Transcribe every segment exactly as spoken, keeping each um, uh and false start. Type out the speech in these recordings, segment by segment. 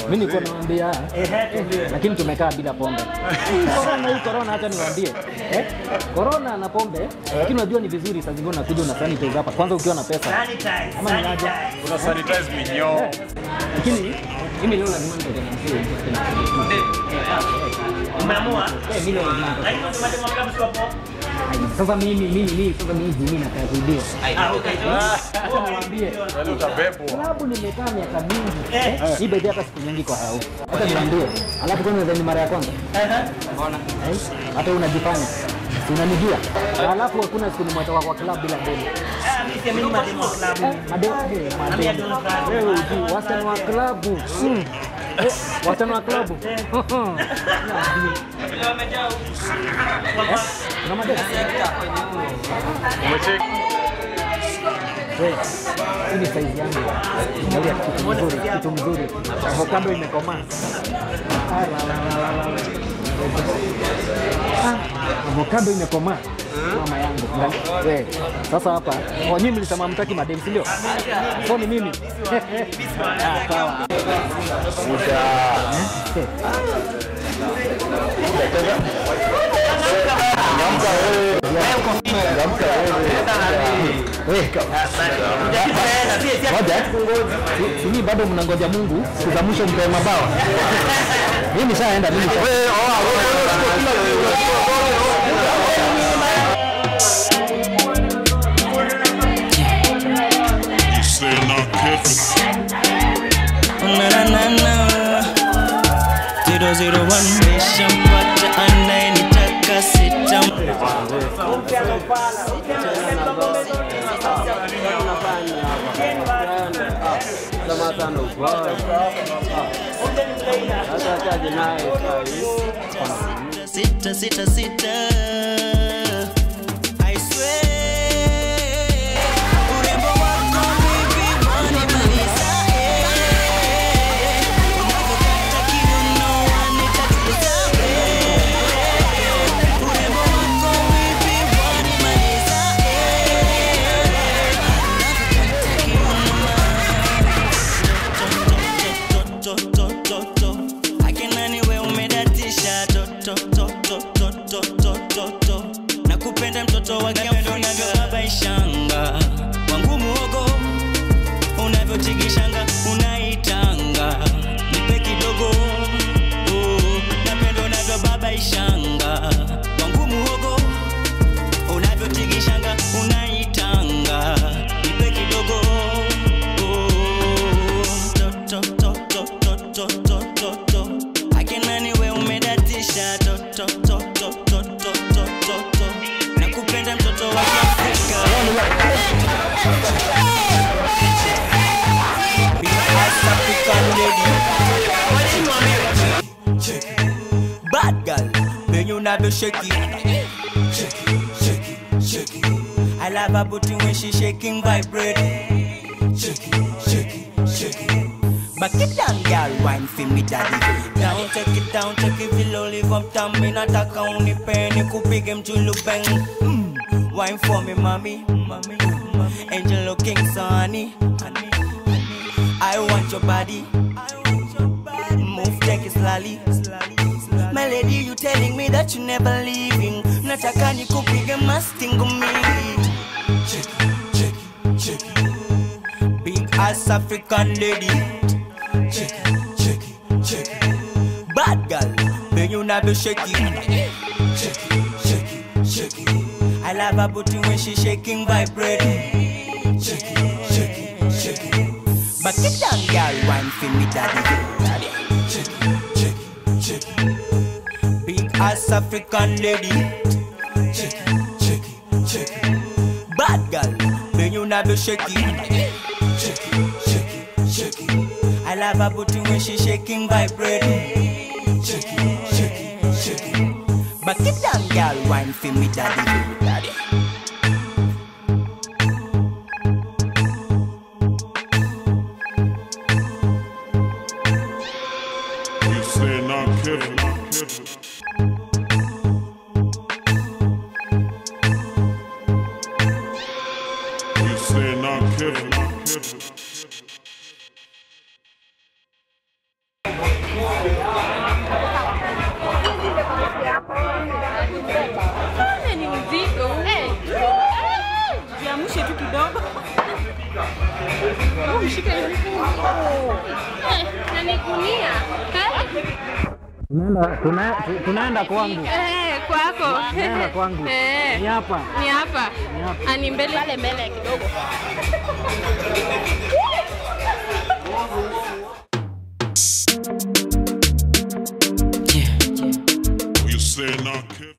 Mimi niko naambia lakini tumekaa bila pombe. Corona hii corona acha niwaambie. Eh? Corona na pombe, lakini unajua ni vizuri saa zingine unakuja una sanitize hapa. Kwanza ukiwa na pesa. Sanitize. Ama ni aje? Una sanitize minyoo. Lakini mimi leo lazima nitoke na mzee. Umeamua? Eh, mimi leo lazima. Lakini unasemaje mwaka msiwapo? Sasa mimi mimi mimi sasa mimi mimi nataka kuidia. Ah, okay. Wewe niambie. Yaani utabebwa. Klabu nimekaa miaka mingi. Eh, hii bedi hata siku nyingi kwa hao. Hata niambie. Alafu kwa nini ni mara ya kwanza? Aha. Unaona? Eh? Hata unajifanya. Unanijua. Alafu hakuna siku nimetoka kwa klabu bila bedi. Ah, mimi si mimi mademo club. Mademu, mademu. Wewe uji wastani wa klabu. Eh, wastani wa klabu. Na mademu. Umecheck. Wewe, hii ni size yangu. Angalia kitu mzuri, kitu mzuri. Avocado imekomaa. Ah, la la la la. Ah, avocado imekomaa. Mama yangu. Wewe, sasa hapa, kwa nini mlisema mtaki madem, si ndio? Kwa ni mimi. Ah, sawa. Uta. Nyamka wewe. Nyamka wewe. Ngoja. Sisi bado mnangoja Mungu siku za mwisho mpe mabawa. Mimi nishaenda mimi. Wewe na na na zero zero one shampata anayenitaka sita sita sita sita. I swear urembo wako baby wanimaliza. Unavyokata kiuno wanitatiza. Urembo wako baby wanimaliza. Unavyokata kiuno to to to to akina niwe umedatisha to to to to to to to to nakupenda mtoto wa Kiafrika unavyobaishanga wangu muogo unavyotigishanga unaitanga nipe kidogo oh napenda unavyobabaishanga wangu muogo unavyotigishanga unaitanga nipe kidogo oh to to to to to to to to akina niwe umedatisha to to to to to to to to to nakupenda mtoto wa Kiafrika. Be as African lady. Bad girl, when you never shake it. Shake it, shake it, shake it. I love her booty when she shaking, vibrating. Shake it, shake it, shake it. Back it down, girl, wine for me, daddy. Down, take it down, take it below, live up down. Me not a count, penny, kupig him to look bang. Mm. Wine for me, mommy, mommy, mommy. Angel looking so honey, honey, honey. I want your body, I want your body. Move, take it slowly, slowly, slowly. My lady, you telling me that you never leaving. Nataka ni kupig him, masting me. Check it, check it, check it. Big ass African lady. Check it, check it, check it. Bad girl, when you never shake it. Check it, check it, check it. I love her booty when she shaking, vibrating. Check it, check it, check it. Back it down, girl, wine for me, daddy. Daddy. Check it, check it, check it. Big ass African lady. Check it, check it, check it. Bad girl, when you never shake it. Check it, check it, check it. I love her booty when she shaking, vibrating. Shake it, shake it, shake it. Back it down, girl, wine for me, daddy, daddy. You say not Kevin, not Kevin. You say not Kevin, not Kevin. mshike hiyo. Eh, na nikunia. Tunaenda tuna, tunaenda kwangu. Eh, kwako. Tunaenda kwangu. Eh. Ni hapa. Ni hapa. Ni hapa. Ani mbele pale mbele kidogo. Yeah, yeah. What you say now, kid?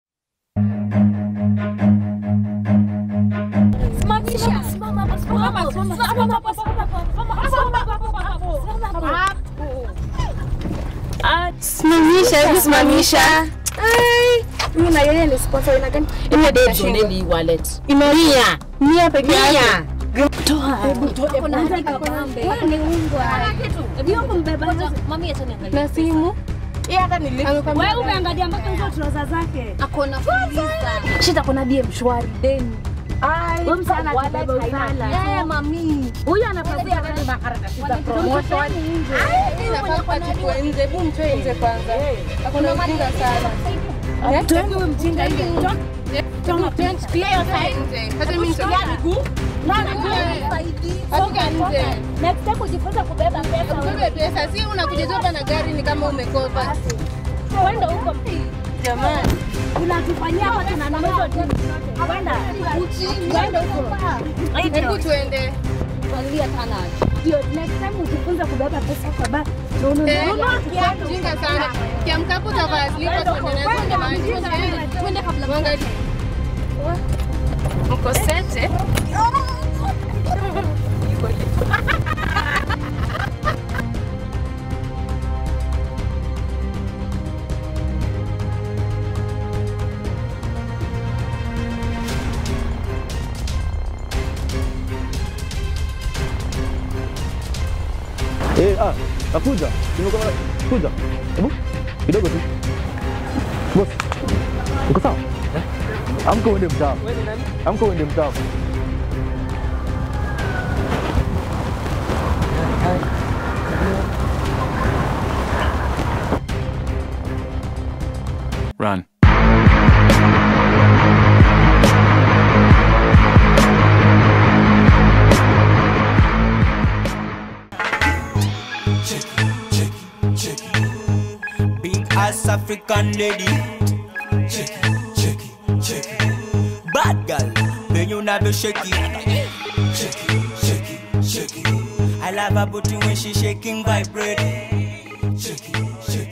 Simamisha, simamisha. Ai, mimi na yeye ni sponsor ina gani? Ile day Doneli wallet. Imelia. Mia peke yake. Toa. Kuna andika pambe. Wewe ni ungwa. Ndio kumbeba. Mami acha niangalie. Na simu. Yeye hata nilipa. Wewe umeangalia mpaka hizo trouser zake. Akona fuliza. Shida kuna die mshwari deni. Ai, wewe msana kubeba usala. Eh, mami. Huyu anapazia kama makaratasi za promotion. Ai, ninataka tuwe nje. Hebu mtoe nje kwanza. Hakuna ujinga sana. Tuwe mjinga hivi. Tuna twenty clear your side. Hata mimi nitoka miguu. Nani nisaidie. Songa nje. Next time ujifunza kubeba pesa. Ubebe pesa, si unakuja hapa na gari ni kama umekopa. Kwenda huko Jamani, unatufanyia hapa tunanunua tu. Kwenda. Kwenda huko. hebu tuende. Angalia sana. Ndio next time ujifunze kubeba pesa kwa baba. Eh, jinga sana. Kiamkapo utavaa slippers tuende na tuende mahali. Tuende kabla mwanga. Uko sete? Eh, ah, nakuja. Nimekuwa kuja. Hebu kidogo tu. Boss. Uko sawa? Eh? Amka uende mtaa. Wewe ni nani? Amka uende mtaa. Run. Ass African lady, check it, check it, check it. Bad girl, when you never shake it, check it, shake it, shake it. I love her booty when she shaking, vibrating. Check it, check it.